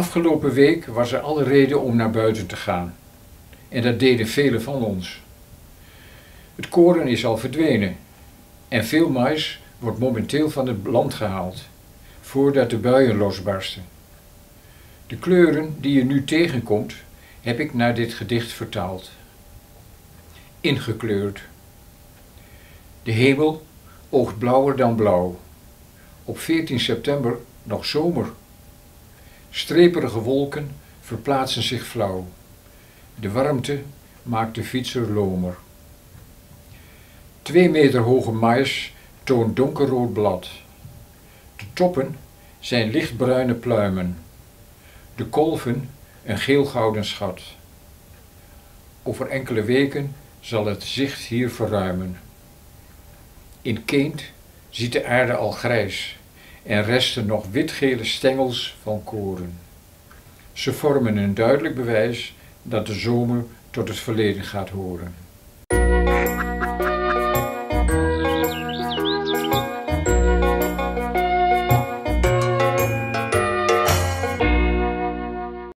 Afgelopen week was er alle reden om naar buiten te gaan. En dat deden velen van ons. Het koren is al verdwenen en veel mais wordt momenteel van het land gehaald, voordat de buien losbarsten. De kleuren die je nu tegenkomt, heb ik naar dit gedicht vertaald. Ingekleurd. De hemel oogt blauwer dan blauw. Op 14 september nog zomer. Streperige wolken verplaatsen zich flauw. De warmte maakt de fietser lomer. 2 meter hoge mais toont donkerrood blad. De toppen zijn lichtbruine pluimen. De kolven een geelgouden schat. Over enkele weken zal het zicht hier verruimen. In Keent ziet de aarde al grijs en resten nog witgele stengels van koren. Ze vormen een duidelijk bewijs dat de zomer tot het verleden gaat horen.